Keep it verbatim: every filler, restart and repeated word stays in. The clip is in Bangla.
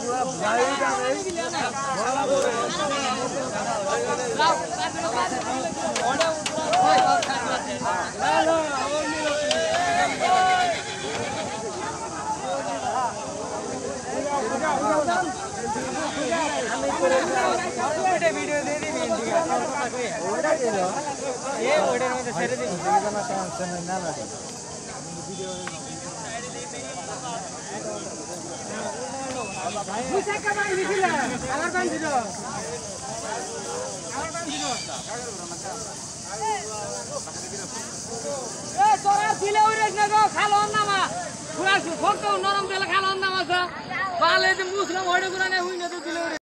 वीडियो दे दी ये ओडर में ছেড়ে দিই না টেনশন না না বুঝা কামাই দিছিল আমার কাম দিল আমার কাম দিল এ তোরা দিলে ওরে না গো খালো নামা পুরা ফটো নরম তেল খালো নামা পালে যে মুসলিম ওড়ে গুনা না হই না তো দিলে